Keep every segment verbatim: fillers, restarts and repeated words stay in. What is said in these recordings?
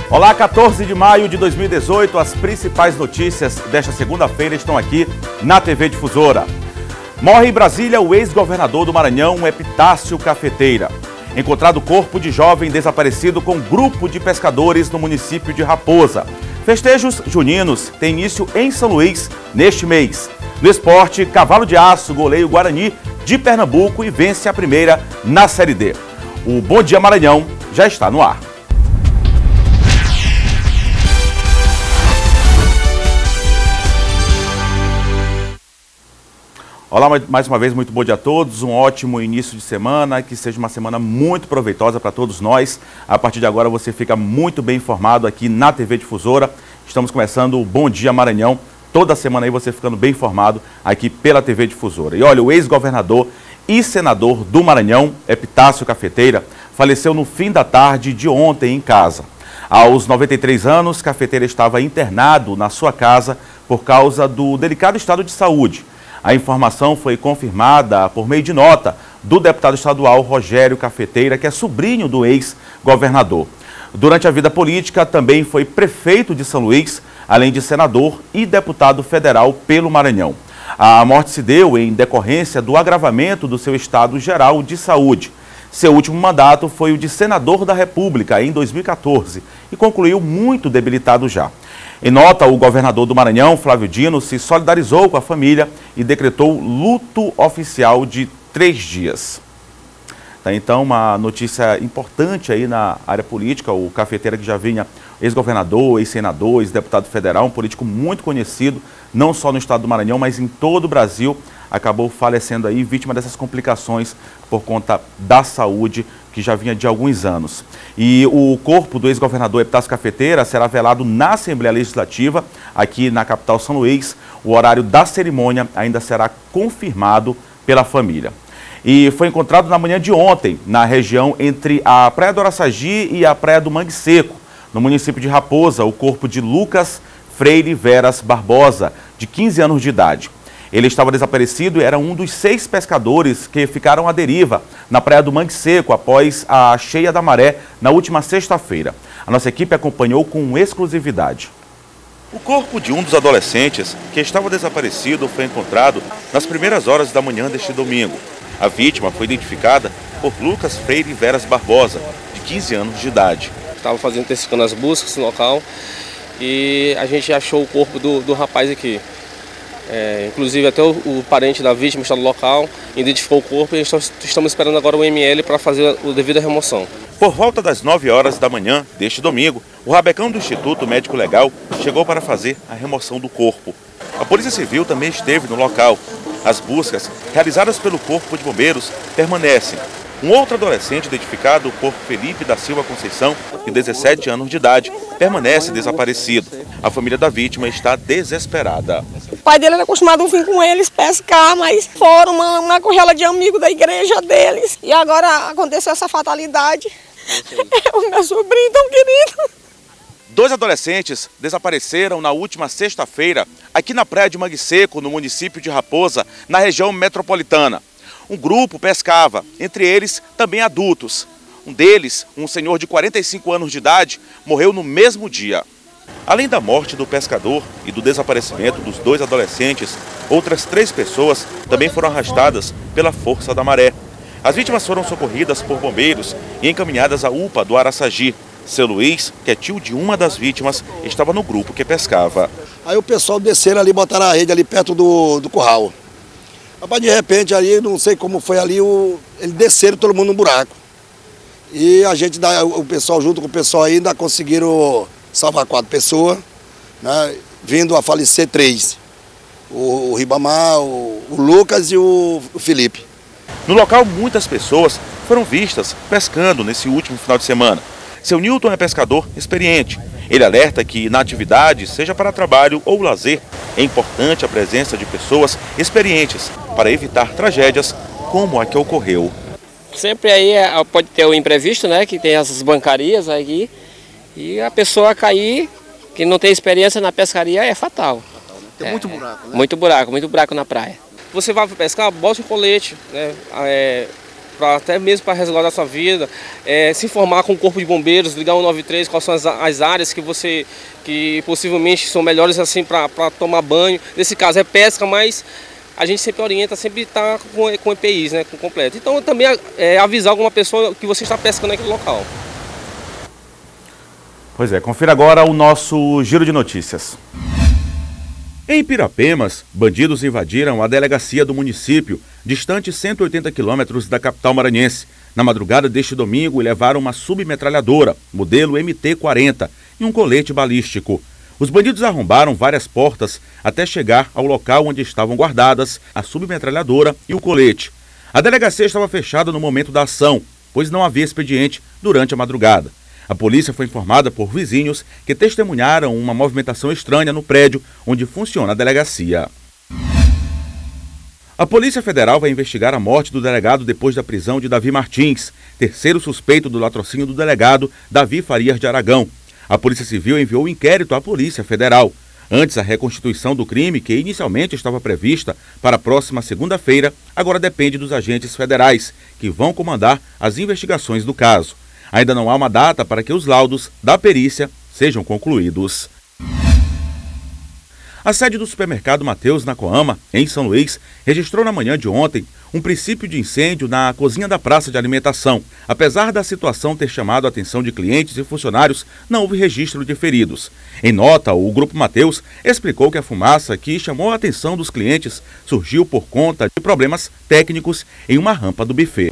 Olá, quatorze de maio de dois mil e dezoito, as principais notícias desta segunda-feira estão aqui na T V Difusora. Morre em Brasília o ex-governador do Maranhão, Epitácio Cafeteira. Encontrado corpo de jovem desaparecido com grupo de pescadores no município de Raposa. Festejos juninos têm início em São Luís neste mês. No esporte, Cavalo de Aço goleia o Guarani de Pernambuco e vence a primeira na Série D. O Bom Dia Maranhão já está no ar. Olá, mais uma vez, muito bom dia a todos, um ótimo início de semana, que seja uma semana muito proveitosa para todos nós. A partir de agora você fica muito bem informado aqui na T V Difusora. Estamos começando o Bom Dia Maranhão, toda semana aí você ficando bem informado aqui pela T V Difusora. E olha, o ex-governador e senador do Maranhão, Epitácio Cafeteira, faleceu no fim da tarde de ontem em casa. Aos noventa e três anos, Cafeteira estava internado na sua casa por causa do delicado estado de saúde. A informação foi confirmada por meio de nota do deputado estadual Rogério Cafeteira, que é sobrinho do ex-governador. Durante a vida política, também foi prefeito de São Luís, além de senador e deputado federal pelo Maranhão. A morte se deu em decorrência do agravamento do seu estado geral de saúde. Seu último mandato foi o de senador da República em dois mil e quatorze e concluiu muito debilitado já. Em nota, o governador do Maranhão, Flávio Dino, se solidarizou com a família e decretou luto oficial de três dias. Tá, então, uma notícia importante aí na área política, o Cafeteira que já vinha ex-governador, ex-senador, ex-deputado federal, um político muito conhecido, não só no estado do Maranhão, mas em todo o Brasil, acabou falecendo aí, vítima dessas complicações por conta da saúde, que já vinha de alguns anos. E o corpo do ex-governador Epitácio Cafeteira será velado na Assembleia Legislativa, aqui na capital São Luís. O horário da cerimônia ainda será confirmado pela família. E foi encontrado na manhã de ontem, na região entre a Praia do Araçagi e a Praia do Mangue Seco, no município de Raposa, o corpo de Lucas Freire Veras Barbosa, de quinze anos de idade. Ele estava desaparecido e era um dos seis pescadores que ficaram à deriva na Praia do Mangue Seco após a cheia da maré na última sexta-feira. A nossa equipe acompanhou com exclusividade. O corpo de um dos adolescentes que estava desaparecido foi encontrado nas primeiras horas da manhã deste domingo. A vítima foi identificada por Lucas Freire Veras Barbosa, de quinze anos de idade. Estava fazendo, intensificando as buscas no local e a gente achou o corpo do, do rapaz aqui. É, inclusive até o, o parente da vítima está no local, identificou o corpo e estamos, estamos esperando agora o M L para fazer a devida remoção. Por volta das nove horas da manhã deste domingo, o rabecão do Instituto Médico Legal chegou para fazer a remoção do corpo. A Polícia Civil também esteve no local. As buscas realizadas pelo Corpo de Bombeiros permanecem. Um outro adolescente, identificado por Felipe da Silva Conceição, de dezessete anos de idade, permanece desaparecido. A família da vítima está desesperada. O pai dele era acostumado a vir com eles pescar, mas foram uma, uma correla de amigo da igreja deles. E agora aconteceu essa fatalidade. É o meu sobrinho tão querido. Dois adolescentes desapareceram na última sexta-feira aqui na Praia de Mangue Seco, no município de Raposa, na região metropolitana. Um grupo pescava, entre eles também adultos. Um deles, um senhor de quarenta e cinco anos de idade, morreu no mesmo dia. Além da morte do pescador e do desaparecimento dos dois adolescentes, outras três pessoas também foram arrastadas pela força da maré. As vítimas foram socorridas por bombeiros e encaminhadas à U P A do Araçagi. Seu Luiz, que é tio de uma das vítimas, estava no grupo que pescava. Aí o pessoal desceram ali, botaram a rede ali perto do, do curral. Rapaz, de repente ali, não sei como foi ali, o, eles desceram todo mundo no buraco. E a gente, o pessoal junto com o pessoal ainda conseguiram salvar quatro pessoas, né, vindo a falecer três. O, o Ribamar, o, o Lucas e o, o Felipe. No local, muitas pessoas foram vistas pescando nesse último final de semana. Seu Newton é pescador experiente. Ele alerta que na atividade, seja para trabalho ou lazer, é importante a presença de pessoas experientes para evitar tragédias como a que ocorreu. Sempre aí pode ter o imprevisto, né, que tem essas bancarias aí, e a pessoa cair, que não tem experiência na pescaria, é fatal. Tem muito buraco, né? Muito buraco, muito buraco na praia. Você vai pescar, bota um colete, né, é, para até mesmo para resguardar a sua vida, é, se informar com o corpo de bombeiros, ligar um nove três, quais são as, as áreas que você, que possivelmente são melhores assim para tomar banho. Nesse caso é pesca, mas a gente sempre orienta, sempre está com, com E P Is, né, com completo. Então também é, avisar alguma pessoa que você está pescando naquele local. Pois é, confira agora o nosso giro de notícias. Em Pirapemas, bandidos invadiram a delegacia do município, distante cento e oitenta quilômetros da capital maranhense, na madrugada deste domingo, e levaram uma submetralhadora, modelo M T quarenta, e um colete balístico. Os bandidos arrombaram várias portas até chegar ao local onde estavam guardadas a submetralhadora e o colete. A delegacia estava fechada no momento da ação, pois não havia expediente durante a madrugada. A polícia foi informada por vizinhos que testemunharam uma movimentação estranha no prédio onde funciona a delegacia. A Polícia Federal vai investigar a morte do delegado depois da prisão de Davi Martins, terceiro suspeito do latrocínio do delegado Davi Farias de Aragão. A Polícia Civil enviou um inquérito à Polícia Federal. Antes, a reconstituição do crime, que inicialmente estava prevista para a próxima segunda-feira, agora depende dos agentes federais, que vão comandar as investigações do caso. Ainda não há uma data para que os laudos da perícia sejam concluídos. A sede do supermercado Mateus, na Coama, em São Luís, registrou na manhã de ontem um princípio de incêndio na cozinha da praça de alimentação. Apesar da situação ter chamado a atenção de clientes e funcionários, não houve registro de feridos. Em nota, o Grupo Mateus explicou que a fumaça que chamou a atenção dos clientes surgiu por conta de problemas técnicos em uma rampa do buffet.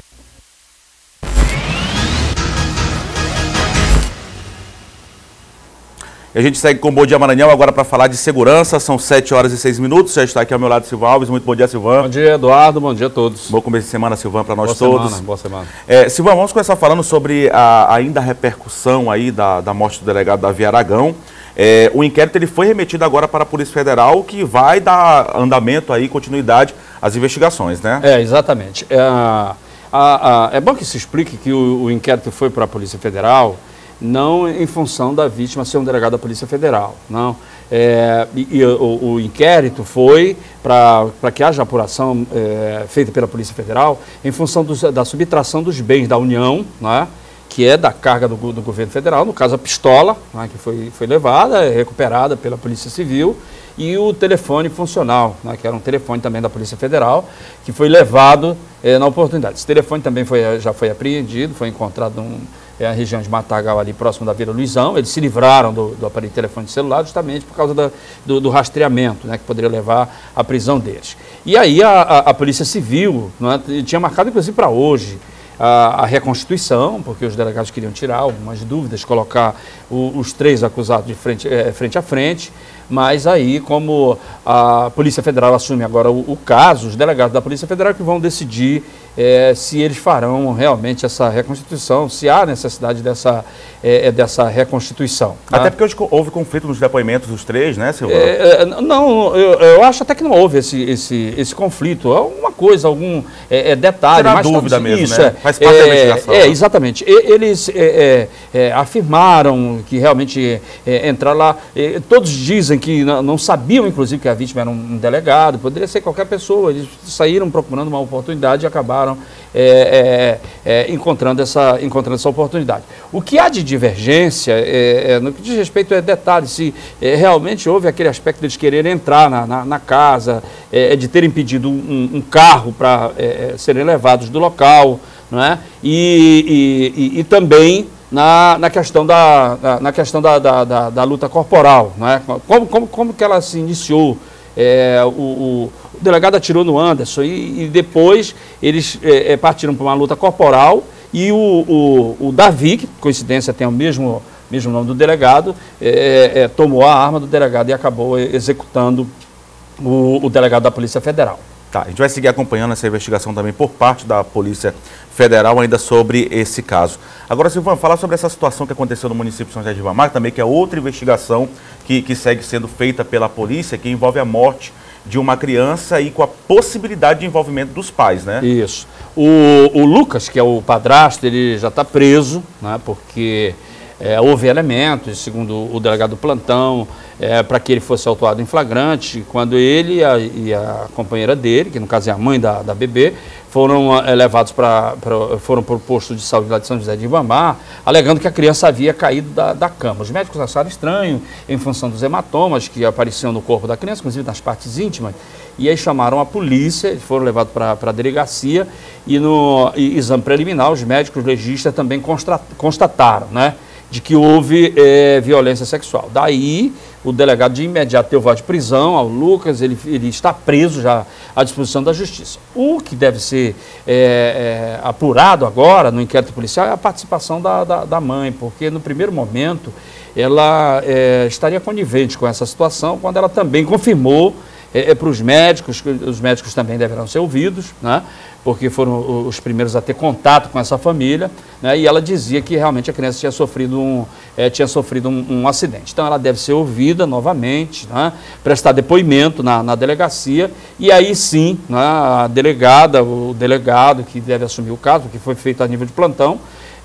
E a gente segue com o Bom Dia Maranhão agora para falar de segurança. São sete horas e seis minutos. Já está aqui ao meu lado Silvan Alves. Muito bom dia, Silvan. Bom dia, Eduardo. Bom dia a todos. Bom começo de semana, Silvan, para nós boa todos. Semana, boa semana. É, Silvan, vamos começar falando sobre a, ainda a repercussão aí da, da morte do delegado Davi Aragão. É, o inquérito ele foi remetido agora para a Polícia Federal, que vai dar andamento aí, continuidade às investigações, né? É, exatamente. É, a, a, é bom que se explique que o, o inquérito foi para a Polícia Federal, não em função da vítima ser um delegado da Polícia Federal, não. É, e, e o, o inquérito foi para que haja apuração é, feita pela Polícia Federal em função dos, da subtração dos bens da União, né, que é da carga do, do governo federal, no caso a pistola, né, que foi, foi levada, recuperada pela Polícia Civil, e o telefone funcional, né, que era um telefone também da Polícia Federal, que foi levado é, na oportunidade. Esse telefone também foi, já foi apreendido, foi encontrado num, é, na região de Matagal, ali próximo da Vila Luizão. Eles se livraram do, do aparelho de telefone celular justamente por causa da, do, do rastreamento, né, que poderia levar à prisão deles. E aí a, a, a Polícia Civil, né, tinha marcado inclusive para hoje a, a reconstituição, porque os delegados queriam tirar algumas dúvidas, colocar o, os três acusados de frente, é, frente a frente. Mas aí, como a Polícia Federal assume agora o, o caso, os delegados da Polícia Federal que vão decidir é, se eles farão realmente essa reconstituição, se há necessidade dessa, é, dessa reconstituição. Até né? porque hoje houve conflito nos depoimentos dos três, né, Silvan? É, não, eu, eu acho até que não houve esse, esse, esse conflito. Alguma coisa, algum é, é detalhe. Será mas dúvida tá, mesmo, isso, né? É, Faz parte é, da investigação. É, exatamente. E, eles é, é, afirmaram que realmente é, entrar lá, é, todos dizem que não, não sabiam, inclusive, que a vítima era um, um delegado, poderia ser qualquer pessoa. Eles saíram procurando uma oportunidade e acabaram é, é, é, encontrando, essa, encontrando essa oportunidade. O que há de divergência, é, é, no que diz respeito a detalhes, se é, realmente houve aquele aspecto deles quererem entrar na, na, na casa, é, de terem pedido um, um carro para é, serem levados do local, não é? e, e, e, e também Na, na questão, da, na, na questão da, da, da, da luta corporal, não é? como, como, como que ela se iniciou? É, o, o, o delegado atirou no Anderson e, e depois eles é, partiram para uma luta corporal e o, o, o Davi, que coincidência tem o mesmo, mesmo nome do delegado, é, é, tomou a arma do delegado e acabou executando o, o delegado da Polícia Federal. Tá, a gente vai seguir acompanhando essa investigação também por parte da Polícia Federal ainda sobre esse caso. Agora, Silvan, falar sobre essa situação que aconteceu no município de São José de Ribamar, também que é outra investigação que, que segue sendo feita pela polícia, que envolve a morte de uma criança e com a possibilidade de envolvimento dos pais, né? Isso. O, o Lucas, que é o padrasto, ele já está preso, né, porque É, houve elementos, segundo o delegado do plantão, é, para que ele fosse autuado em flagrante, quando ele e a, e a companheira dele, que no caso é a mãe da, da bebê, foram é, levados para foram para o posto de saúde lá de São José de Ribamar, alegando que a criança havia caído da, da cama. Os médicos acharam estranho, em função dos hematomas que apareciam no corpo da criança, inclusive nas partes íntimas, e aí chamaram a polícia, eles foram levados para a delegacia, e no e, exame preliminar, os médicos legistas também constataram, né, de que houve é, violência sexual. Daí, o delegado de imediato deu voz de prisão ao Lucas, ele, ele está preso já à disposição da Justiça. O que deve ser é, é, apurado agora no inquérito policial é a participação da, da, da mãe, porque no primeiro momento ela é, estaria conivente com essa situação, quando ela também confirmou é, é, para os médicos, os médicos também deverão ser ouvidos, né? Porque foram os primeiros a ter contato com essa família, né, e ela dizia que realmente a criança tinha sofrido um, é, tinha sofrido um, um acidente. Então ela deve ser ouvida novamente, né, prestar depoimento na, na delegacia, e aí sim, né, a delegada, o delegado que deve assumir o caso, que foi feito a nível de plantão,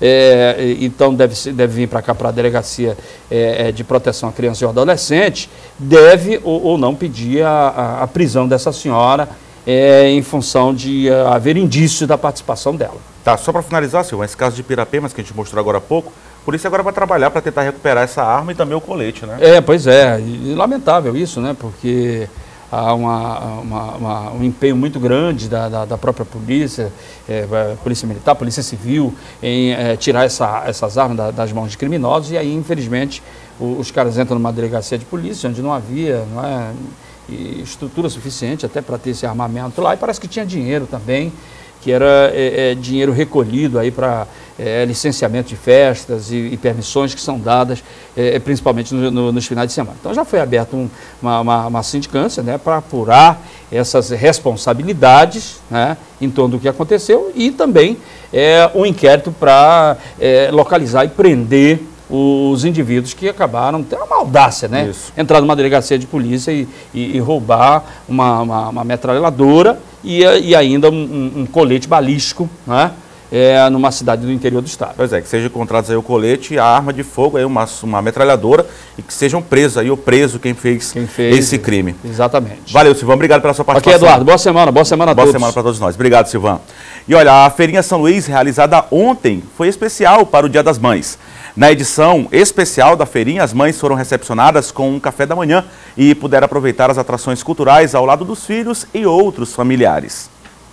é, então deve, deve vir para cá para a delegacia é, de proteção à criança e ao adolescente, deve ou, ou não pedir a, a, a prisão dessa senhora, É, em função de uh, haver indício da participação dela. Tá, só para finalizar, Silvão, esse caso de Pirapemas que a gente mostrou agora há pouco, a polícia agora vai trabalhar para tentar recuperar essa arma e também o colete, né? É, pois é, e, lamentável isso, né, porque há uma, uma, uma, um empenho muito grande da, da, da própria polícia, é, polícia militar, polícia civil, em é, tirar essa, essas armas da, das mãos de criminosos, e aí, infelizmente, o, os caras entram numa delegacia de polícia, onde não havia, não é, e estrutura suficiente até para ter esse armamento lá, e parece que tinha dinheiro também, que era é, é, dinheiro recolhido aí para é, licenciamento de festas e, e permissões que são dadas é, principalmente no, no, nos finais de semana. Então já foi aberta um, uma, uma, uma sindicância, né, para apurar essas responsabilidades, né, em torno do que aconteceu, e também é, um inquérito para é, localizar e prender os indivíduos que acabaram, tem uma audácia, né? Isso. Entrar numa delegacia de polícia e, e, e roubar uma, uma, uma metralhadora e, e ainda um, um colete balístico, né? É, numa cidade do interior do estado. Pois é, que sejam encontrados aí o colete, a arma de fogo, aí uma, uma metralhadora, e que sejam presos aí, ou preso quem fez, quem fez esse crime. Exatamente. Valeu, Silvão, obrigado pela sua participação. Ok, Eduardo, boa semana, boa semana a boa todos. Boa semana para todos nós. Obrigado, Silvão. E olha, a Feirinha São Luís, realizada ontem, foi especial para o Dia das Mães. Na edição especial da feirinha, as mães foram recepcionadas com um café da manhã e puderam aproveitar as atrações culturais ao lado dos filhos e outros familiares.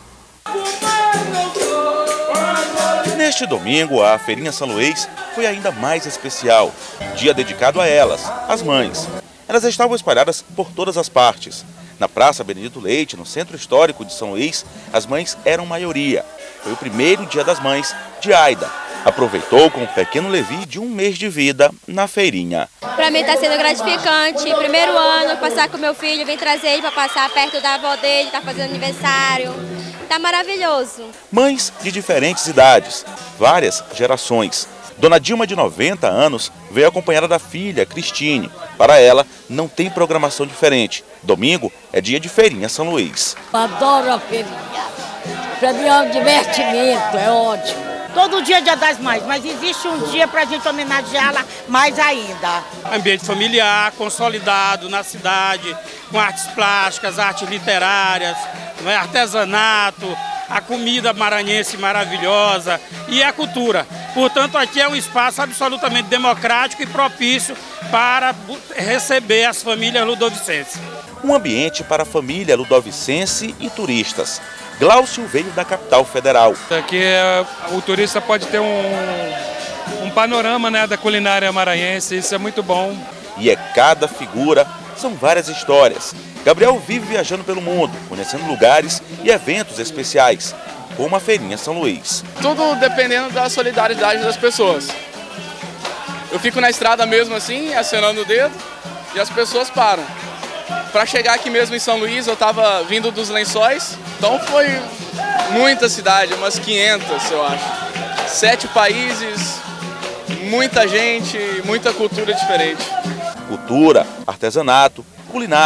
Neste domingo, a Feirinha São Luís foi ainda mais especial. Dia dedicado a elas, as mães. Elas estavam espalhadas por todas as partes. Na Praça Benedito Leite, no Centro Histórico de São Luís, as mães eram maioria. Foi o primeiro Dia das Mães de Aida. Aproveitou com o pequeno Levi de um mês de vida na feirinha. Para mim está sendo gratificante. Primeiro ano, passar com meu filho, vim trazer ele para passar perto da avó dele, está fazendo aniversário. Está maravilhoso. Mães de diferentes idades, várias gerações. Dona Dilma, de noventa anos, veio acompanhada da filha, Cristine. Para ela, não tem programação diferente. Domingo é dia de Feirinha São Luís. Eu adoro a feirinha. Para mim é um divertimento, é ótimo. Todo dia é Dia das Mães, mas existe um dia para a gente homenageá-la mais ainda. Ambiente familiar, consolidado na cidade, com artes plásticas, artes literárias, artesanato, a comida maranhense maravilhosa e a cultura. Portanto, aqui é um espaço absolutamente democrático e propício para receber as famílias ludovicenses. Um ambiente para a família ludovicense e turistas. Glaucio veio da capital federal. Aqui o turista pode ter um, um panorama, né, da culinária maranhense, isso é muito bom. E é cada figura, são várias histórias. Gabriel vive viajando pelo mundo, conhecendo lugares e eventos especiais, como a Feirinha São Luís. Tudo dependendo da solidariedade das pessoas. Eu fico na estrada mesmo assim, acenando o dedo, e as pessoas param. Para chegar aqui mesmo em São Luís, eu estava vindo dos Lençóis, então foi muita cidade, umas quinhentas, eu acho. Sete países, muita gente, muita cultura diferente. Cultura, artesanato, culinária,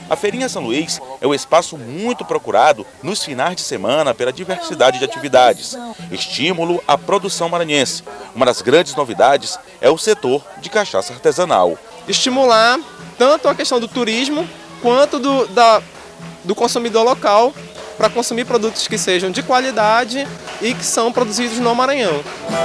A Feirinha São Luís é um espaço muito procurado nos finais de semana pela diversidade de atividades. Estímulo à produção maranhense. Uma das grandes novidades é o setor de cachaça artesanal. Estimular tanto a questão do turismo quanto do, da, do consumidor local para consumir produtos que sejam de qualidade e que são produzidos no Maranhão.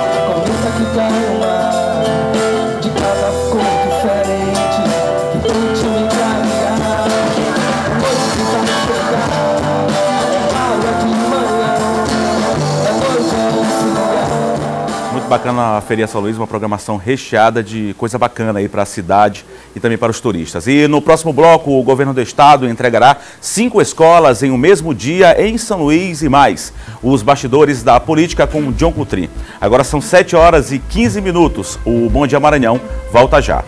Muito bacana a Feirinha São Luís, uma programação recheada de coisa bacana aí para a cidade e também para os turistas. E no próximo bloco, o governo do estado entregará cinco escolas em um mesmo dia em São Luís e mais. Os bastidores da política com John Coutrin. Agora são sete horas e quinze minutos. O Bom Dia Maranhão volta já.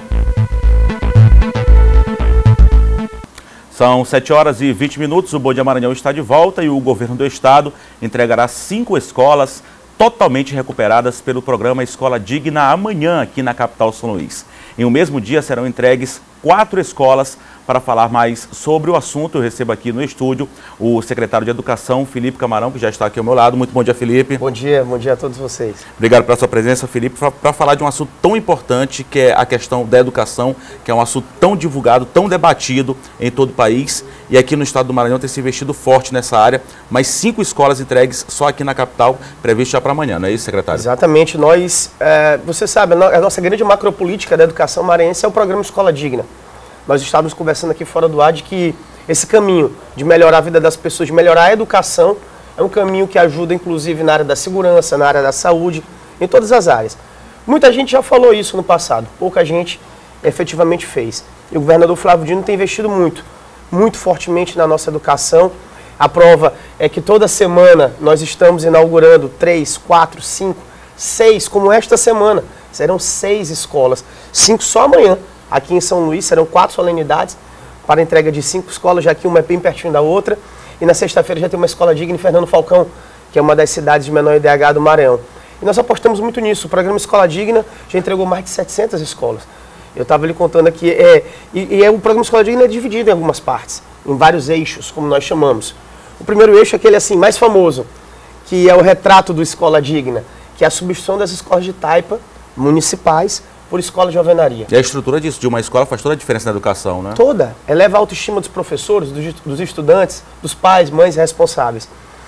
São sete horas e vinte minutos. O Bom Dia Maranhão está de volta e o governo do estado entregará cinco escolas totalmente recuperadas pelo programa Escola Digna amanhã aqui na capital São Luís. Em um mesmo dia serão entregues quatro escolas. Para falar mais sobre o assunto, eu recebo aqui no estúdio o secretário de Educação, Felipe Camarão, que já está aqui ao meu lado. Muito bom dia, Felipe. Bom dia, bom dia a todos vocês. Obrigado pela sua presença, Felipe, para falar de um assunto tão importante, que é a questão da educação, que é um assunto tão divulgado, tão debatido em todo o país. E aqui no estado do Maranhão tem se investido forte nessa área, mas cinco escolas entregues só aqui na capital, previsto já para amanhã, não é isso, secretário? Exatamente. Nós, é, você sabe, a nossa grande macropolítica da educação maranhense é o programa Escola Digna. Nós estávamos conversando aqui fora do ar de que esse caminho de melhorar a vida das pessoas, de melhorar a educação, é um caminho que ajuda, inclusive, na área da segurança, na área da saúde, em todas as áreas. Muita gente já falou isso no passado, pouca gente efetivamente fez. E o governador Flávio Dino tem investido muito, muito fortemente na nossa educação. A prova é que toda semana nós estamos inaugurando três, quatro, cinco, seis, como esta semana. Serão seis escolas, cinco só amanhã. Aqui em São Luís serão quatro solenidades para a entrega de cinco escolas, já que uma é bem pertinho da outra. E na sexta-feira já tem uma escola digna em Fernando Falcão, que é uma das cidades de menor I D H do Maranhão. E nós apostamos muito nisso. O programa Escola Digna já entregou mais de setecentas escolas. Eu estava lhe contando aqui, é, e, e é, o programa Escola Digna é dividido em algumas partes, em vários eixos, como nós chamamos. O primeiro eixo é aquele assim, mais famoso, que é o retrato do Escola Digna, que é a substituição das escolas de taipa municipais por escola de alvenaria. E a estrutura disso, de uma escola, faz toda a diferença na educação, né? Toda. Eleva a autoestima dos professores, dos, dos estudantes, dos pais, mães responsáveis.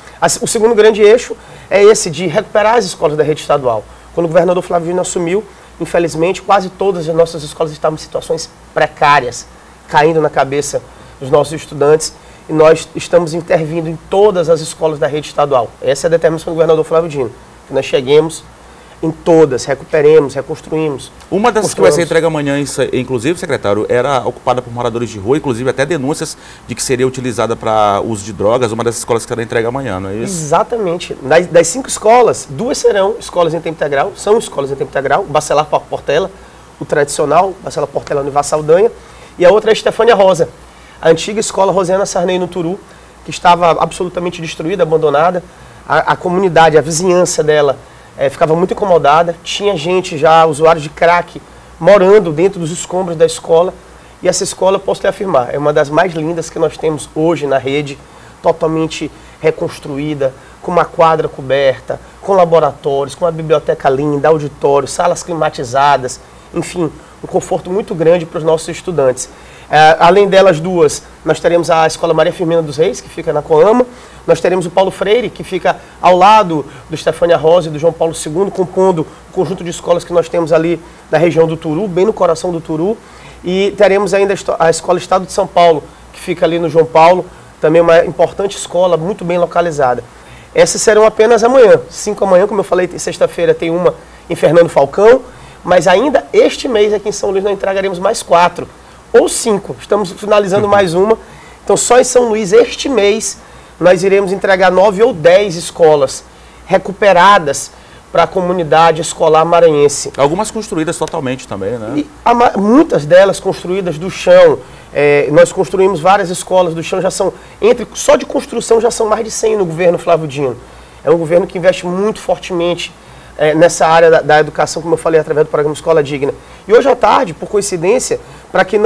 O segundo grande eixo é esse de recuperar as escolas da rede estadual. Quando o governador Flávio Dino assumiu, infelizmente, quase todas as nossas escolas estavam em situações precárias, caindo na cabeça dos nossos estudantes, e nós estamos intervindo em todas as escolas da rede estadual. Essa é a determinação do governador Flávio Dino, que nós cheguemos em todas, recuperemos, reconstruímos. Uma das que vai ser entregue amanhã, inclusive, secretário, era ocupada por moradores de rua, inclusive até denúncias de que seria utilizada para uso de drogas, uma das escolas que será entregue amanhã, não é isso? Exatamente. Das, das cinco escolas, duas serão escolas em tempo integral, são escolas em tempo integral, o Bacelar Portela, o tradicional, o Bacelar Portela Univar Saldanha, e a outra é a Estefânia Rosa, a antiga escola Rosiana Sarney no Turu, que estava absolutamente destruída, abandonada, a, a comunidade, a vizinhança dela, É, ficava muito incomodada, tinha gente já, usuários de crack, morando dentro dos escombros da escola. E essa escola, posso lhe afirmar, é uma das mais lindas que nós temos hoje na rede, totalmente reconstruída, com uma quadra coberta, com laboratórios, com uma biblioteca linda, auditório, salas climatizadas, enfim, um conforto muito grande para os nossos estudantes. É, além delas duas, nós teremos a Escola Maria Firmina dos Reis, que fica na Coama. Nós teremos o Paulo Freire, que fica ao lado do Estefânia Rosa e do João Paulo segundo, compondo o conjunto de escolas que nós temos ali na região do Turu, bem no coração do Turu. E teremos ainda a Escola Estado de São Paulo, que fica ali no João Paulo, também uma importante escola, muito bem localizada. Essas serão apenas amanhã, cinco amanhã, como eu falei, sexta-feira tem uma em Fernando Falcão, mas ainda este mês aqui em São Luís nós entregaremos mais quatro, ou cinco, estamos finalizando mais uma. Então só em São Luís este mês nós iremos entregar nove ou dez escolas recuperadas para a comunidade escolar maranhense. Algumas construídas totalmente também, né? E a, muitas delas construídas do chão. É, nós construímos várias escolas do chão, já são, entre só de construção já são mais de cem no governo Flávio Dino. É um governo que investe muito fortemente é, nessa área da, da educação, como eu falei, através do programa Escola Digna. E hoje à tarde, por coincidência, para que não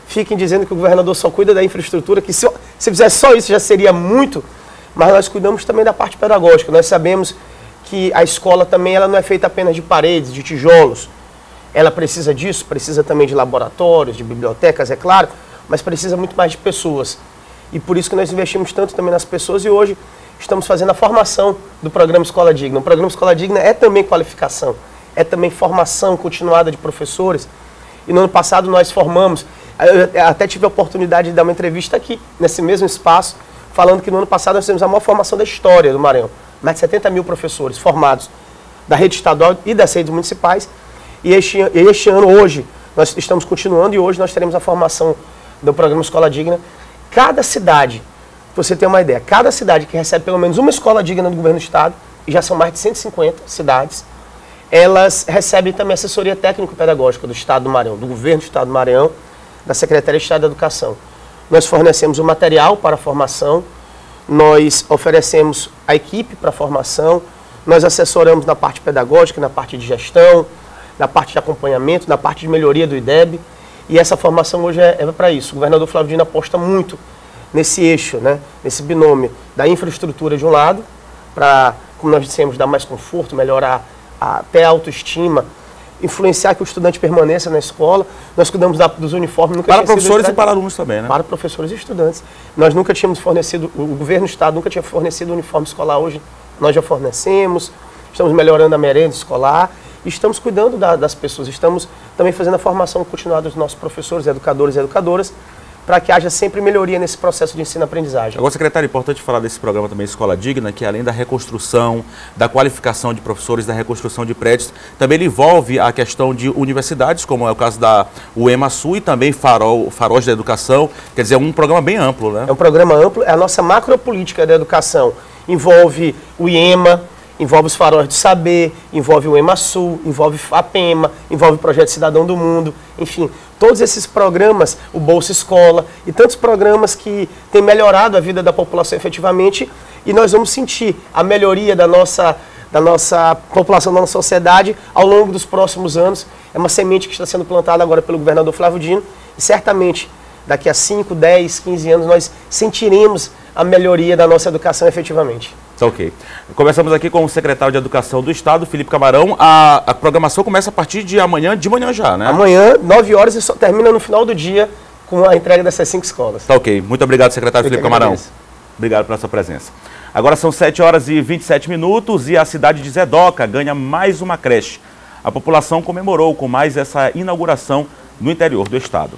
fiquem dizendo que o governador só cuida da infraestrutura, que se, se fizesse só isso já seria muito, mas nós cuidamos também da parte pedagógica. Nós sabemos que a escola também ela não é feita apenas de paredes, de tijolos. Ela precisa disso, precisa também de laboratórios, de bibliotecas, é claro, mas precisa muito mais de pessoas. E por isso que nós investimos tanto também nas pessoas e hoje estamos fazendo a formação do programa Escola Digna. O programa Escola Digna é também qualificação, é também formação continuada de professores. E no ano passado nós formamos, eu até tive a oportunidade de dar uma entrevista aqui, nesse mesmo espaço, falando que no ano passado nós tivemos a maior formação da história do Maranhão. Mais de setenta mil professores formados da rede estadual e das redes municipais. E este, este ano, hoje, nós estamos continuando e hoje nós teremos a formação do programa Escola Digna. Cada cidade, para você ter uma ideia, cada cidade que recebe pelo menos uma escola digna do governo do estado, e já são mais de cento e cinquenta cidades, elas recebem também assessoria técnico-pedagógica do estado do Maranhão, do governo do estado do Maranhão, da Secretaria de Estado da Educação. Nós fornecemos o material para a formação, nós oferecemos a equipe para a formação, nós assessoramos na parte pedagógica, na parte de gestão, na parte de acompanhamento, na parte de melhoria do I D E B, e essa formação hoje é, é para isso. O governador Flávio Dino aposta muito nesse eixo, né, nesse binômio da infraestrutura de um lado, para, como nós dissemos, dar mais conforto, melhorar a, até a autoestima, influenciar que o estudante permaneça na escola. Nós cuidamos da, dos uniformes. Nunca para professores e para alunos também, né? Para professores e estudantes. Nós nunca tínhamos fornecido, o governo do estado nunca tinha fornecido uniforme escolar. Hoje nós já fornecemos, estamos melhorando a merenda escolar e estamos cuidando da, das pessoas. Estamos também fazendo a formação continuada dos nossos professores, educadores e educadoras, para que haja sempre melhoria nesse processo de ensino-aprendizagem. Agora, secretário, é importante falar desse programa também Escola Digna, que além da reconstrução, da qualificação de professores, da reconstrução de prédios, também ele envolve a questão de universidades, como é o caso da U E M A Sul e também Farol, Faróis da Educação, quer dizer, é um programa bem amplo, né? É um programa amplo, é a nossa macropolítica da educação, envolve o I E M A, envolve os Faróis do Saber, envolve o U E M A Sul, envolve a PEMA, envolve o Projeto Cidadão do Mundo, enfim, todos esses programas, o Bolsa Escola e tantos programas que têm melhorado a vida da população efetivamente, e nós vamos sentir a melhoria da nossa, da nossa população, da nossa sociedade ao longo dos próximos anos. É uma semente que está sendo plantada agora pelo governador Flávio Dino e certamente daqui a cinco, dez, quinze anos nós sentiremos a melhoria da nossa educação efetivamente. Ok. Começamos aqui com o secretário de Educação do Estado, Felipe Camarão. A, a programação começa a partir de amanhã, de manhã já, né? Amanhã, nove horas, e só termina no final do dia com a entrega dessas cinco escolas. Tá ok. Muito obrigado, secretário Eu Felipe Camarão. Obrigado pela sua presença. Agora são sete horas e vinte e sete minutos e a cidade de Zedoca ganha mais uma creche. A população comemorou com mais essa inauguração no interior do estado.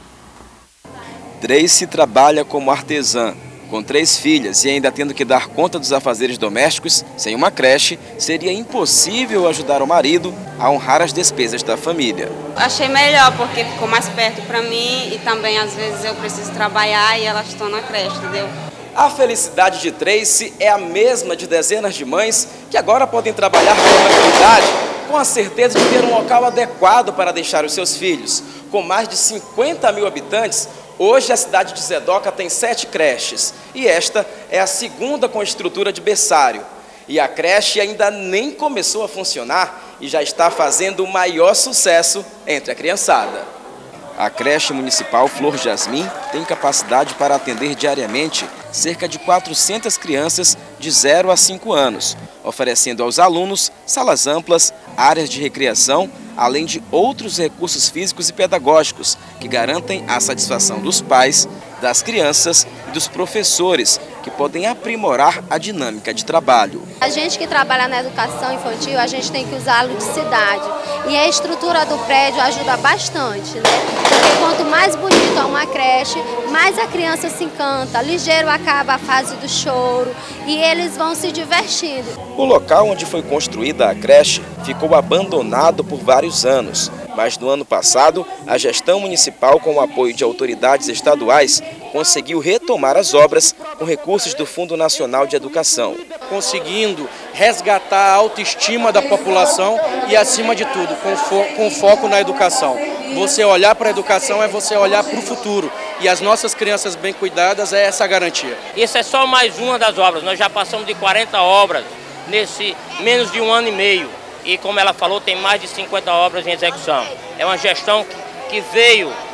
Tracy trabalha como artesã. Com três filhas e ainda tendo que dar conta dos afazeres domésticos, sem uma creche, seria impossível ajudar o marido a honrar as despesas da família. Achei melhor porque ficou mais perto para mim e também às vezes eu preciso trabalhar e elas estão na creche, entendeu? A felicidade de Tracy é a mesma de dezenas de mães que agora podem trabalhar com tranquilidade, com a certeza de ter um local adequado para deixar os seus filhos. Com mais de cinquenta mil habitantes, hoje a cidade de Zedoca tem sete creches e esta é a segunda com estrutura de berçário. E a creche ainda nem começou a funcionar e já está fazendo o maior sucesso entre a criançada. A creche municipal Flor Jasmim tem capacidade para atender diariamente cerca de quatrocentas crianças de zero a cinco anos, oferecendo aos alunos salas amplas, áreas de recreação, além de outros recursos físicos e pedagógicos que garantem a satisfação dos pais, das crianças e dos professores, que podem aprimorar a dinâmica de trabalho. A gente que trabalha na educação infantil, a gente tem que usar a ludicidade. E a estrutura do prédio ajuda bastante, né? Porque quanto mais bonita uma creche, mais a criança se encanta, ligeiro acaba a fase do choro e eles vão se divertindo. O local onde foi construída a creche ficou abandonado por vários anos, mas no ano passado, a gestão municipal, com o apoio de autoridades estaduais, conseguiu retomar as obras com recursos do Fundo Nacional de Educação. Conseguindo resgatar a autoestima da população e, acima de tudo, com, fo com foco na educação. Você olhar para a educação é você olhar para o futuro. E as nossas crianças bem cuidadas é essa garantia. Isso é só mais uma das obras. Nós já passamos de quarenta obras nesse menos de um ano e meio. E como ela falou, tem mais de cinquenta obras em execução. É uma gestão que, que veio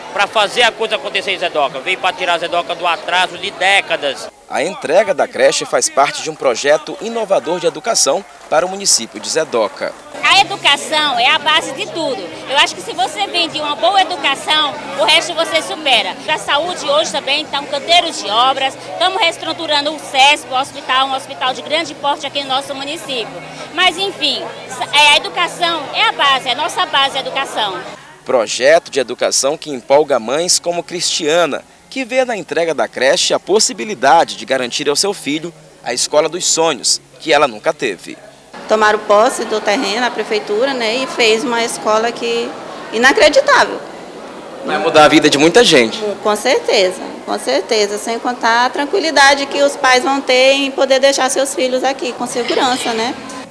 para fazer a coisa acontecer em Zedoca. Veio para tirar a Zedoca do atraso de décadas. A entrega da creche faz parte de um projeto inovador de educação para o município de Zedoca. A educação é a base de tudo. Eu acho que se você vende uma boa educação, o resto você supera. A saúde hoje também está um canteiro de obras. Estamos reestruturando o SESP, o hospital, um hospital de grande porte aqui no nosso município. Mas enfim, a educação é a base, é a nossa base, a educação. Projeto de educação que empolga mães como Cristiana, que vê na entrega da creche a possibilidade de garantir ao seu filho a escola dos sonhos, que ela nunca teve. Tomaram posse do terreno, a prefeitura, né, e fez uma escola que inacreditável. Vai mudar a vida de muita gente. Com certeza, com certeza, sem contar a tranquilidade que os pais vão ter em poder deixar seus filhos aqui com segurança, né?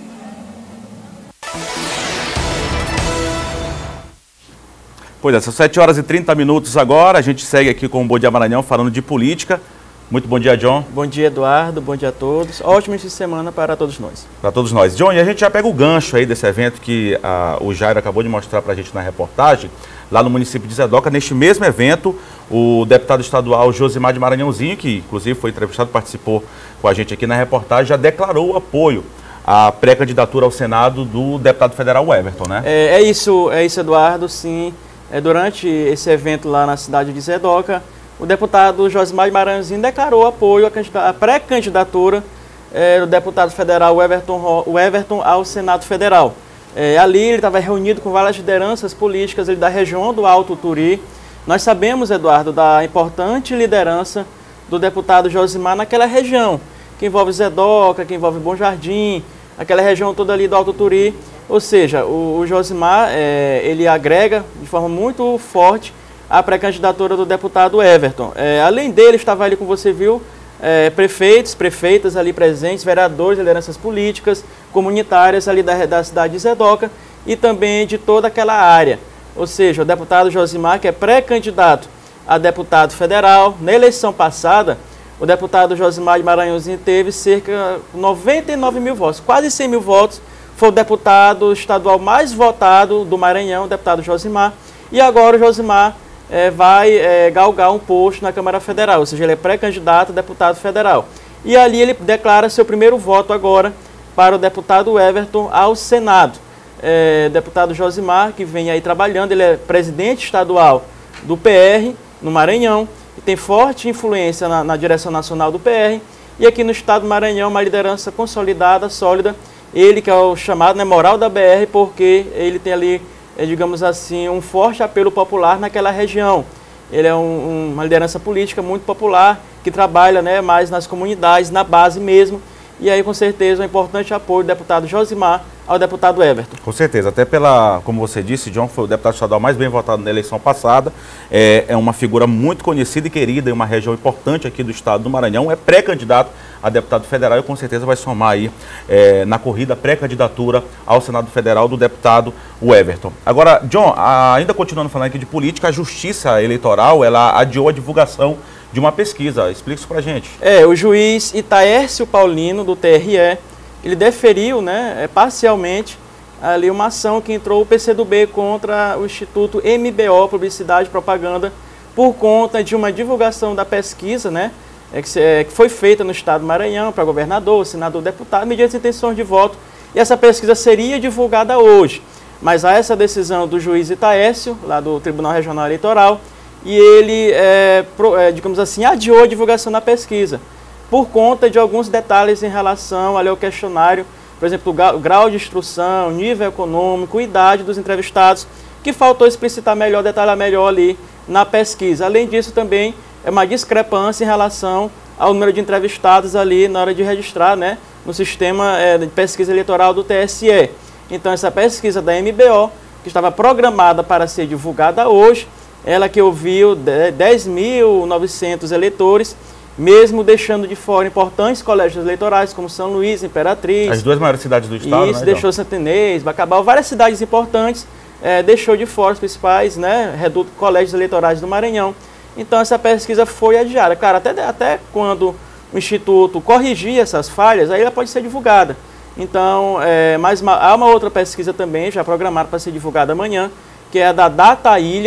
Pois é, são sete horas e trinta minutos agora, a gente segue aqui com o Bom Dia Maranhão falando de política. Muito bom dia, John. Bom dia, Eduardo, bom dia a todos. Ótimo início de semana para todos nós. Para todos nós. John, e a gente já pega o gancho aí desse evento que a, o Jairo acabou de mostrar para a gente na reportagem, lá no município de Zedoca. Neste mesmo evento, o deputado estadual Josimar de Maranhãozinho, que inclusive foi entrevistado, participou com a gente aqui na reportagem, já declarou o apoio à pré-candidatura ao Senado do deputado federal Everton, né? É, é isso, é isso, Eduardo, sim. É, durante esse evento lá na cidade de Zedoca, o deputado Josimar de Maranhãozinho declarou apoio à pré-candidatura é, do deputado federal Everton, o Everton ao Senado Federal. É, ali ele estava reunido com várias lideranças políticas ali da região do Alto Turi. Nós sabemos, Eduardo, da importante liderança do deputado Josimar naquela região, que envolve Zedoca, que envolve Bom Jardim, aquela região toda ali do Alto Turi. Ou seja, o, o Josimar, é, ele agrega de forma muito forte a pré-candidatura do deputado Everton. É, além dele, estava ali, como você viu, é, prefeitos, prefeitas ali presentes, vereadores, lideranças políticas, comunitárias ali da, da cidade de Zedoca e também de toda aquela área. Ou seja, o deputado Josimar, que é pré-candidato a deputado federal, na eleição passada, o deputado Josimar de Maranhãozinho teve cerca de noventa e nove mil votos, quase cem mil votos. Foi o deputado estadual mais votado do Maranhão, o deputado Josimar. E agora o Josimar é, vai é, galgar um posto na Câmara Federal, ou seja, ele é pré-candidato a deputado federal. E ali ele declara seu primeiro voto agora para o deputado Everton ao Senado. É, deputado Josimar, que vem aí trabalhando, ele é presidente estadual do P R no Maranhão, e tem forte influência na, na direção nacional do P R. E aqui no estado do Maranhão, uma liderança consolidada, sólida. Ele que é o chamado, né, moral da B R, porque ele tem ali, é, digamos assim, um forte apelo popular naquela região. Ele é um, um, uma liderança política muito popular, que trabalha, né, mais nas comunidades, na base mesmo. E aí, com certeza, um importante apoio do deputado Josimar ao deputado Everton. Com certeza, até pela, como você disse, John foi o deputado estadual mais bem votado na eleição passada, é, é uma figura muito conhecida e querida em uma região importante aqui do estado do Maranhão, é pré-candidato a deputado federal e com certeza vai somar aí é, na corrida pré-candidatura ao Senado Federal do deputado Everton. Agora, John, ainda continuando falando aqui de política, a Justiça Eleitoral, ela adiou a divulgação de uma pesquisa. Explica isso pra gente. É, o juiz Itaércio Paulino, do T R E, ele deferiu, né, parcialmente ali uma ação que entrou o P C do B contra o Instituto M B O, Publicidade e Propaganda, por conta de uma divulgação da pesquisa, né, é, que, é, que foi feita no estado do Maranhão para governador, senador, deputado, mediante intenções de voto, e essa pesquisa seria divulgada hoje. Mas há essa decisão do juiz Itaércio, lá do Tribunal Regional Eleitoral, e ele, é, pro, é, digamos assim, adiou a divulgação da pesquisa, por conta de alguns detalhes em relação ali ao questionário, por exemplo, o grau de instrução, nível econômico, idade dos entrevistados, que faltou explicitar melhor, detalhar melhor ali na pesquisa. Além disso, também é uma discrepância em relação ao número de entrevistados ali na hora de registrar, né, no sistema é, de pesquisa eleitoral do T S E. Então, essa pesquisa da M B O, que estava programada para ser divulgada hoje, ela que ouviu dez mil e novecentos eleitores, mesmo deixando de fora importantes colégios eleitorais, como São Luís, Imperatriz. As duas maiores cidades do estado, Isso, né, deixou Santinês, Bacabal, várias cidades importantes, é, deixou de fora os principais, né, redutos, colégios eleitorais do Maranhão. Então, essa pesquisa foi adiada. Claro, até, até quando o Instituto corrigir essas falhas, aí ela pode ser divulgada. Então, é, mas uma, há uma outra pesquisa também, já programada para ser divulgada amanhã, que é a da Data Ilha,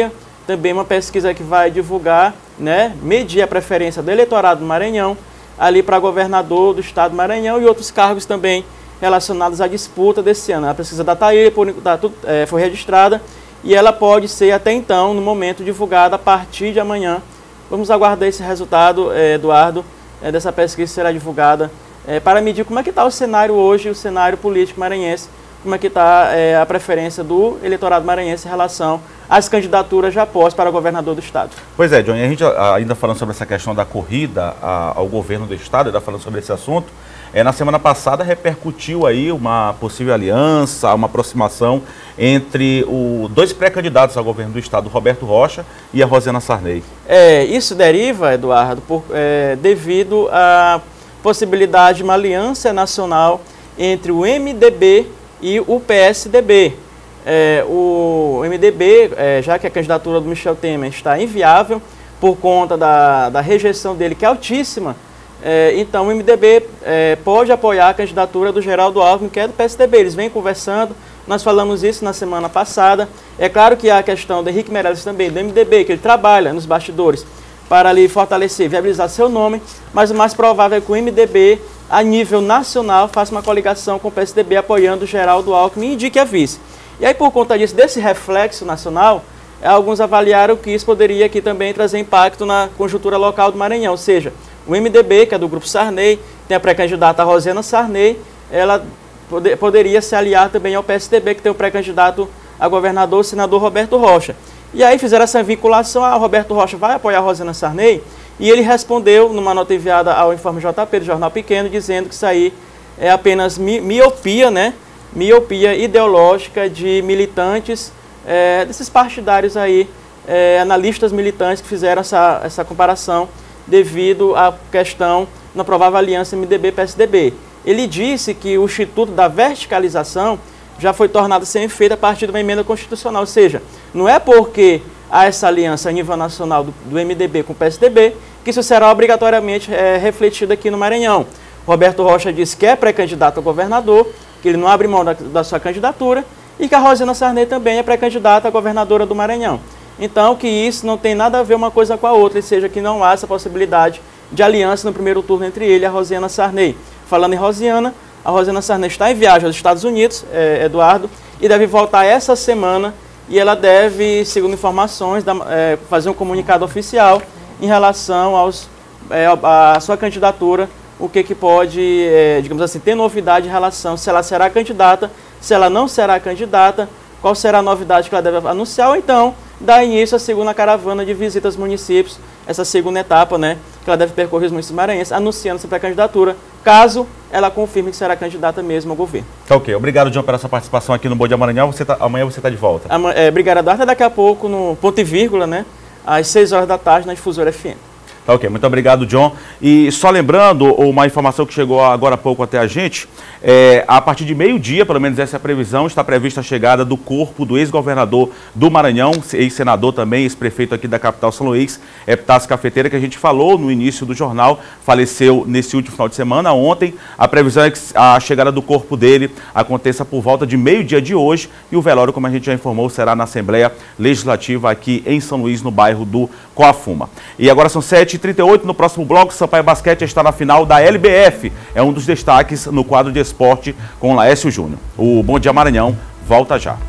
também uma pesquisa que vai divulgar, né, medir a preferência do eleitorado do Maranhão, ali para governador do estado do Maranhão e outros cargos também relacionados à disputa desse ano. A pesquisa da Taí é, foi registrada e ela pode ser até então, no momento, divulgada a partir de amanhã. Vamos aguardar esse resultado, é, Eduardo, é, dessa pesquisa será divulgada é, para medir como é que está o cenário hoje, o cenário político maranhense, como é que está é, a preferência do eleitorado maranhense em relação às candidaturas já postas para governador do estado. Pois é, Johnny, a gente ainda falando sobre essa questão da corrida ao governo do estado, ainda falando sobre esse assunto, é, na semana passada repercutiu aí uma possível aliança, uma aproximação entre os dois pré-candidatos ao governo do estado, Roberto Rocha e a Rosiana Sarney. É, isso deriva, Eduardo, por, é, devido à possibilidade de uma aliança nacional entre o M D B e o P S D B. É, o M D B, é, já que a candidatura do Michel Temer está inviável por conta da, da rejeição dele, que é altíssima, é, então o M D B é, pode apoiar a candidatura do Geraldo Alckmin, que é do P S D B. Eles vêm conversando, nós falamos isso na semana passada. É claro que há a questão do Henrique Meirelles também, do M D B, que ele trabalha nos bastidores para ali fortalecer, viabilizar seu nome, mas o mais provável é que o M D B, a nível nacional, faça uma coligação com o P S D B apoiando o Geraldo Alckmin e indique a vice. E aí, por conta disso, desse reflexo nacional, alguns avaliaram que isso poderia aqui também trazer impacto na conjuntura local do Maranhão. Ou seja, o M D B, que é do Grupo Sarney, tem a pré-candidata Rosiana Sarney, ela poder, poderia se aliar também ao P S D B, que tem o pré-candidato a governador, o senador Roberto Rocha. E aí fizeram essa vinculação, a Roberto Rocha vai apoiar a Rosiana Sarney, e ele respondeu numa nota enviada ao Informe J P, do Jornal Pequeno, dizendo que isso aí é apenas mi miopia, né? miopia ideológica de militantes, é, desses partidários aí, é, analistas militantes que fizeram essa, essa comparação devido à questão na provável aliança M D B P S D B. Ele disse que o Instituto da Verticalização já foi tornado sem efeito a partir de uma emenda constitucional, ou seja, não é porque há essa aliança a nível nacional do, do M D B com o P S D B que isso será obrigatoriamente é, refletido aqui no Maranhão. Roberto Rocha disse que é pré-candidato a governador, que ele não abre mão da, da sua candidatura, e que a Rosiana Sarney também é pré-candidata a governadora do Maranhão. Então, que isso não tem nada a ver uma coisa com a outra, ou seja, que não há essa possibilidade de aliança no primeiro turno entre ele e a Rosiana Sarney. Falando em Rosiana, a Rosiana Sarney está em viagem aos Estados Unidos, é, Eduardo, e deve voltar essa semana, e ela deve, segundo informações, da, é, fazer um comunicado oficial em relação aos, é, a sua candidatura, o que, que pode, é, digamos assim, ter novidade em relação se ela será candidata, se ela não será candidata, qual será a novidade que ela deve anunciar, ou então dar início à segunda caravana de visitas aos municípios, essa segunda etapa, né, que ela deve percorrer os municípios maranhenses, anunciando sua pré-candidatura, caso ela confirme que será candidata mesmo ao governo. Tá ok. Obrigado, John, pela sua participação aqui no Bom Dia Maranhão. Você tá, amanhã você está de volta. Ama, é, obrigado, Eduardo. Até daqui a pouco, no ponto e vírgula, né, às seis horas da tarde, na Difusora F M. Tá ok, muito obrigado, John. E só lembrando, uma informação que chegou agora há pouco até a gente, é, a partir de meio-dia, pelo menos essa é a previsão, está prevista a chegada do corpo do ex-governador do Maranhão, ex-senador também, ex-prefeito aqui da capital São Luís, Epitácio Cafeteira, que a gente falou no início do jornal, faleceu nesse último final de semana, ontem. A previsão é que a chegada do corpo dele aconteça por volta de meio-dia de hoje, e o velório, como a gente já informou, será na Assembleia Legislativa aqui em São Luís, no bairro do Coafuma. E agora são sete e trinta e oito, no próximo bloco, Sampaio Basquete está na final da L B F. É um dos destaques no quadro de esporte com Laércio Júnior. O Bom Dia Maranhão volta já.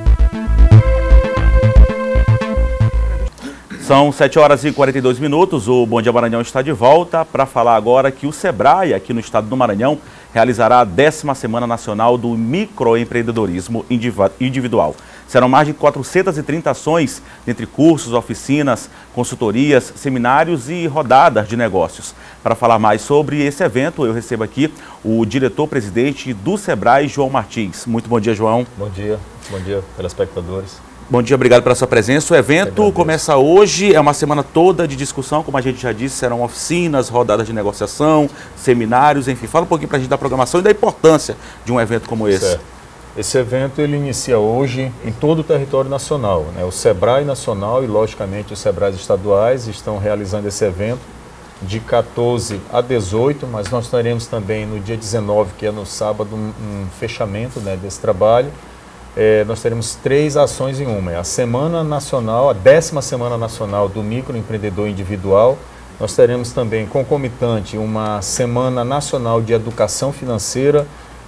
São sete horas e quarenta e dois minutos, o Bom Dia Maranhão está de volta para falar agora que o Sebrae, aqui no estado do Maranhão, realizará a décima Semana Nacional do Microempreendedorismo Individual. Serão mais de quatrocentas e trinta ações, entre cursos, oficinas, consultorias, seminários e rodadas de negócios. Para falar mais sobre esse evento, eu recebo aqui o diretor-presidente do Sebrae, João Martins. Muito bom dia, João. Bom dia, bom dia, telespectadores. Bom dia, obrigado pela sua presença. O evento começa hoje, é uma semana toda de discussão, como a gente já disse, serão oficinas, rodadas de negociação, seminários, enfim. Fala um pouquinho para a gente da programação e da importância de um evento como esse. Certo. Esse evento ele inicia hoje em todo o território nacional, né? O Sebrae Nacional e, logicamente, os Sebrais estaduais estão realizando esse evento de quatorze a dezoito, mas nós teremos também no dia dezenove, que é no sábado, um, um fechamento, né, desse trabalho. é, nós teremos três ações em uma. É a Semana Nacional, a décima Semana Nacional do Microempreendedor Individual. Nós teremos também, concomitante, uma Semana Nacional de Educação Financeira,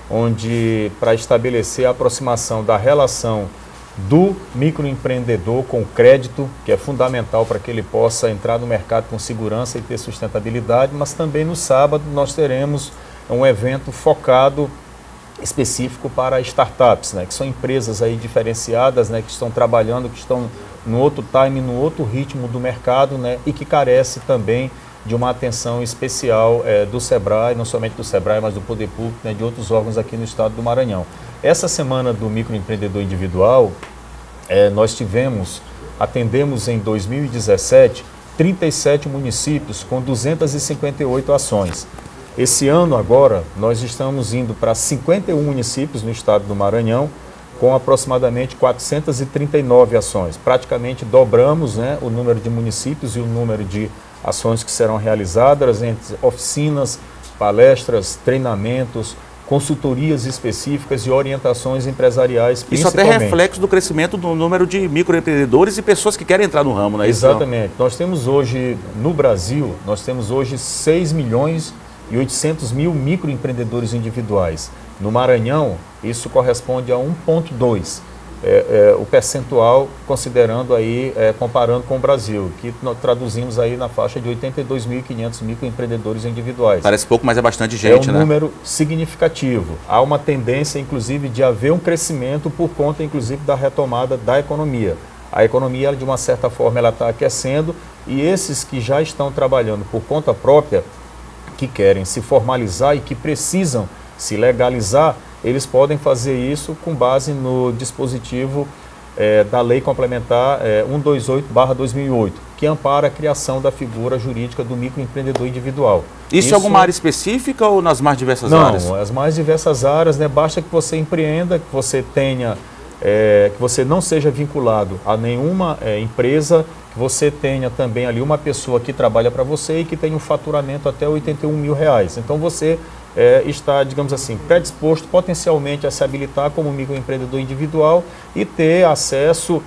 onde, para estabelecer a aproximação da relação do microempreendedor com o crédito, que é fundamental para que ele possa entrar no mercado com segurança e ter sustentabilidade, mas também no sábado nós teremos um evento focado específico para startups, né, que são empresas aí diferenciadas, né, que estão trabalhando, que estão no outro time, no outro ritmo do mercado, né, e que carece também de uma atenção especial é, do SEBRAE, não somente do SEBRAE, mas do Poder Público, né, de outros órgãos aqui no estado do Maranhão. Essa semana do microempreendedor individual, é, nós tivemos, atendemos em dois mil e dezessete, trinta e sete municípios com duzentas e cinquenta e oito ações. Esse ano agora, nós estamos indo para cinquenta e um municípios no estado do Maranhão, com aproximadamente quatrocentas e trinta e nove ações. Praticamente dobramos, né, o número de municípios e o número de ações que serão realizadas entre oficinas, palestras, treinamentos, consultorias específicas e orientações empresariais, Isso até é reflexo do crescimento do número de microempreendedores e pessoas que querem entrar no ramo, não é isso? Exatamente. Nós temos hoje, no Brasil, nós temos hoje seis milhões e oitocentos mil microempreendedores individuais. No Maranhão, isso corresponde a um vírgula dois. É, é, o percentual, considerando aí, é, comparando com o Brasil, que nós traduzimos aí na faixa de oitenta e dois mil e quinhentos microempreendedores individuais. Parece pouco, mas é bastante gente, né? É um né? número significativo. Há uma tendência, inclusive, de haver um crescimento por conta, inclusive, da retomada da economia. A economia, ela, de uma certa forma, ela está aquecendo e esses que já estão trabalhando por conta própria, que querem se formalizar e que precisam se legalizar, eles podem fazer isso com base no dispositivo é, da Lei Complementar é, cento e vinte e oito barra dois mil e oito, que ampara a criação da figura jurídica do microempreendedor individual. Isso, isso em alguma área específica ou nas mais diversas não, áreas? Não, as mais diversas áreas, né? Basta que você empreenda, que você tenha, é, que você não seja vinculado a nenhuma é, empresa, que você tenha também ali uma pessoa que trabalha para você e que tenha um faturamento até oitenta e um mil reais. Então você É, está, digamos assim, predisposto potencialmente a se habilitar como microempreendedor individual e ter acesso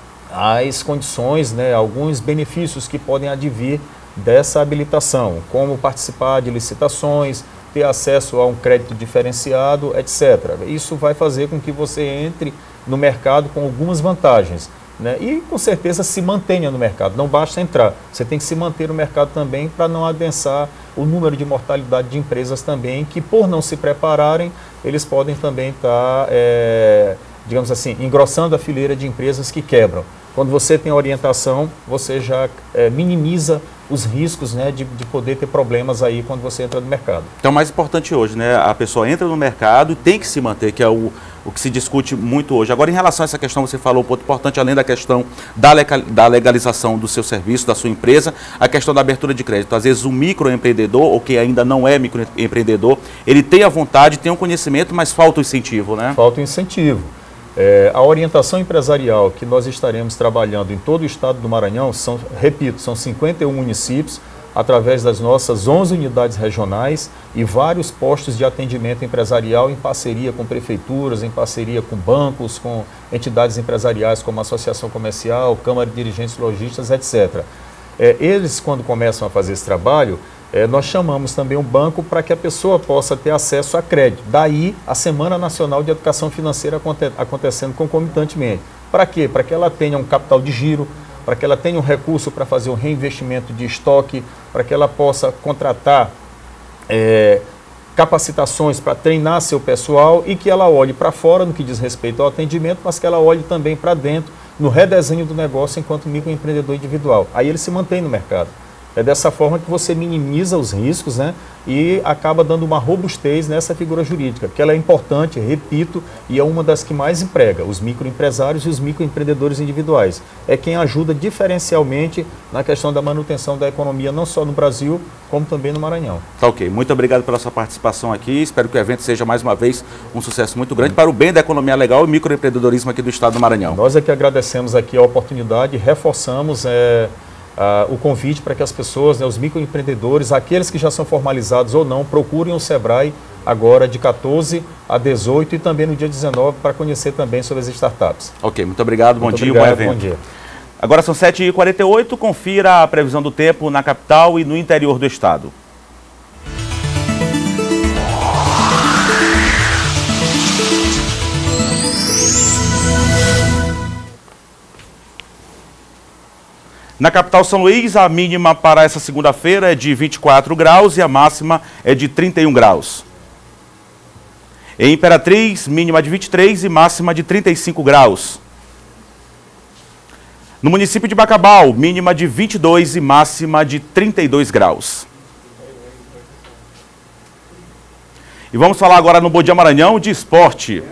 às condições, né, alguns benefícios que podem advir dessa habilitação, como participar de licitações, ter acesso a um crédito diferenciado, etcétera. Isso vai fazer com que você entre no mercado com algumas vantagens, né? E com certeza se mantenha no mercado, não basta entrar, você tem que se manter no mercado também para não adensar o número de mortalidade de empresas também, que por não se prepararem, eles podem também estar, é, digamos assim, engrossando a fileira de empresas que quebram. Quando você tem orientação, você já é, minimiza os riscos, né, de, de poder ter problemas aí quando você entra no mercado. Então, o mais importante hoje, né, a pessoa entra no mercado e tem que se manter, que é o, o que se discute muito hoje. Agora, em relação a essa questão, você falou um ponto importante, além da questão da, legal, da legalização do seu serviço, da sua empresa, a questão da abertura de crédito. Às vezes, o microempreendedor, ou que ainda não é microempreendedor, ele tem a vontade, tem o conhecimento, mas falta o incentivo, né? Falta o incentivo. É, a orientação empresarial que nós estaremos trabalhando em todo o estado do Maranhão, são, repito, são cinquenta e um municípios, através das nossas onze unidades regionais e vários postos de atendimento empresarial em parceria com prefeituras, em parceria com bancos, com entidades empresariais como Associação Comercial, Câmara de Dirigentes Lojistas, etcétera. É, eles, quando começam a fazer esse trabalho, É, nós chamamos também um banco para que a pessoa possa ter acesso a crédito. Daí a Semana Nacional de Educação Financeira aconte acontecendo concomitantemente. Para quê? Para que ela tenha um capital de giro, para que ela tenha um recurso para fazer um reinvestimento de estoque, para que ela possa contratar é, capacitações para treinar seu pessoal e que ela olhe para fora no que diz respeito ao atendimento, mas que ela olhe também para dentro no redesenho do negócio enquanto microempreendedor individual. Aí ele se mantém no mercado. É dessa forma que você minimiza os riscos, né, e acaba dando uma robustez nessa figura jurídica, que ela é importante, repito, e é uma das que mais emprega os microempresários e os microempreendedores individuais. É quem ajuda diferencialmente na questão da manutenção da economia, não só no Brasil, como também no Maranhão. Tá ok. Muito obrigado pela sua participação aqui. Espero que o evento seja, mais uma vez, um sucesso muito grande para o bem da economia legal e microempreendedorismo aqui do estado do Maranhão. Nós é que agradecemos aqui a oportunidade e reforçamos é, uh, o convite para que as pessoas, né, os microempreendedores, aqueles que já são formalizados ou não, procurem o Sebrae agora de quatorze a dezoito e também no dia dezenove para conhecer também sobre as startups. Ok, muito obrigado, bom muito dia, obrigado, bom evento. Bom dia. Agora são sete e quarenta e oito, confira a previsão do tempo na capital e no interior do estado. Na capital São Luís, a mínima para essa segunda-feira é de vinte e quatro graus e a máxima é de trinta e um graus. Em Imperatriz, mínima de vinte e três e máxima de trinta e cinco graus. No município de Bacabal, mínima de vinte e dois e máxima de trinta e dois graus. E vamos falar agora no Bom Dia Maranhão de esporte.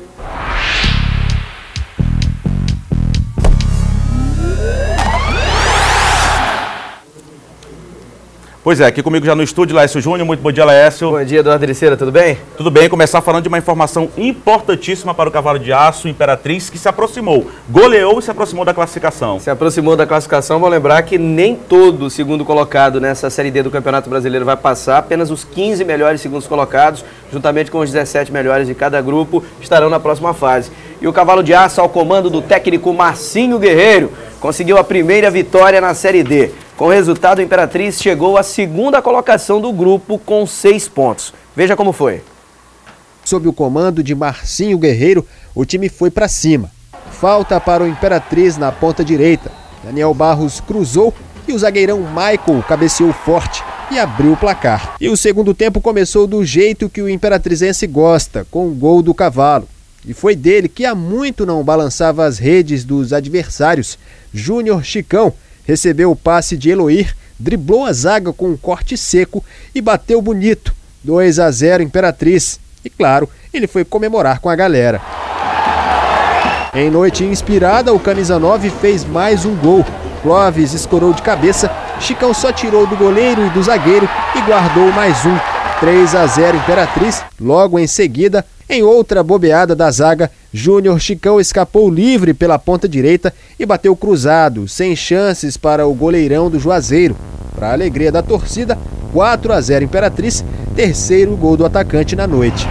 Pois é, aqui comigo já no estúdio, Laércio Júnior. Muito bom dia, Laércio. Bom dia, Eduardo Ericeira, tudo bem? Tudo bem, começar falando de uma informação importantíssima para o cavalo de aço, Imperatriz, que se aproximou, goleou e se aproximou da classificação. Se aproximou da classificação, vou lembrar que nem todo segundo colocado nessa Série D do Campeonato Brasileiro vai passar, apenas os quinze melhores segundos colocados, juntamente com os dezessete melhores de cada grupo, estarão na próxima fase. E o cavalo de aço, ao comando do técnico Marcinho Guerreiro, conseguiu a primeira vitória na Série D. Com o resultado, o Imperatriz chegou à segunda colocação do grupo com seis pontos. Veja como foi. Sob o comando de Marcinho Guerreiro, o time foi para cima. Falta para o Imperatriz na ponta direita. Daniel Barros cruzou e o zagueirão Michael cabeceou forte e abriu o placar. E o segundo tempo começou do jeito que o imperatrizense gosta, com o gol do cavalo. E foi dele que há muito não balançava as redes dos adversários. Júnior Chicão recebeu o passe de Eloir, driblou a zaga com um corte seco e bateu bonito. dois a zero Imperatriz. E claro, ele foi comemorar com a galera. Em noite inspirada, o camisa nove fez mais um gol. Clóvis escorou de cabeça, Chicão só tirou do goleiro e do zagueiro e guardou mais um. três a zero Imperatriz. Logo em seguida, em outra bobeada da zaga, Júnior Chicão escapou livre pela ponta direita e bateu cruzado, sem chances para o goleirão do Juazeiro. Para a alegria da torcida, quatro a zero Imperatriz, terceiro gol do atacante na noite.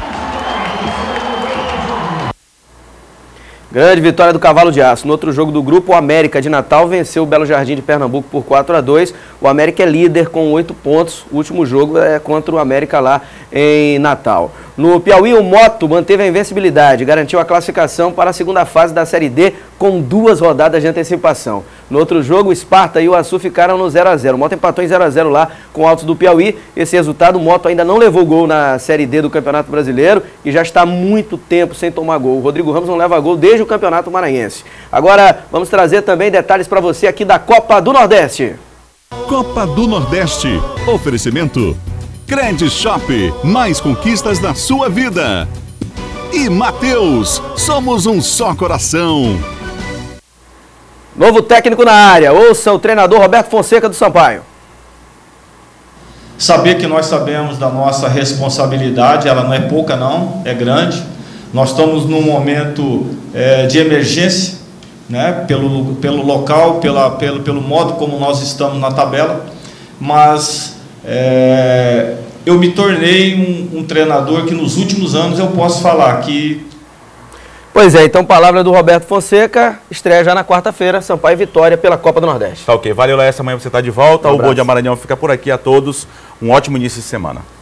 Grande vitória do Cavalo de Aço. No outro jogo do grupo, o América de Natal venceu o Belo Jardim de Pernambuco por quatro a dois. O América é líder com oito pontos. O último jogo é contra o América lá em Natal. No Piauí, o Moto manteve a invencibilidade, garantiu a classificação para a segunda fase da Série D com duas rodadas de antecipação. No outro jogo, o Esparta e o Açu ficaram no zero a zero. O Moto empatou em zero a zero lá com o Altos do Piauí. Esse resultado, o Moto ainda não levou gol na Série D do Campeonato Brasileiro e já está há muito tempo sem tomar gol. O Rodrigo Ramos não leva gol desde o Campeonato Maranhense. Agora, vamos trazer também detalhes para você aqui da Copa do Nordeste. Copa do Nordeste. Oferecimento Cred Shop, mais conquistas na sua vida. E Mateus, somos um só coração. Novo técnico na área, ouça o treinador Roberto Fonseca do Sampaio. Saber que nós sabemos da nossa responsabilidade, ela não é pouca não, é grande. Nós estamos num momento é, de emergência, né, pelo, pelo local, pela, pelo, pelo modo como nós estamos na tabela, mas é, eu me tornei um, um treinador que nos últimos anos eu posso falar que... Pois é, então palavra do Roberto Fonseca, estreia já na quarta-feira, Sampaio e Vitória pela Copa do Nordeste. Tá ok, valeu, Laércio, amanhã você está de volta, um o Bom Dia Maranhão fica por aqui, a todos, um ótimo início de semana.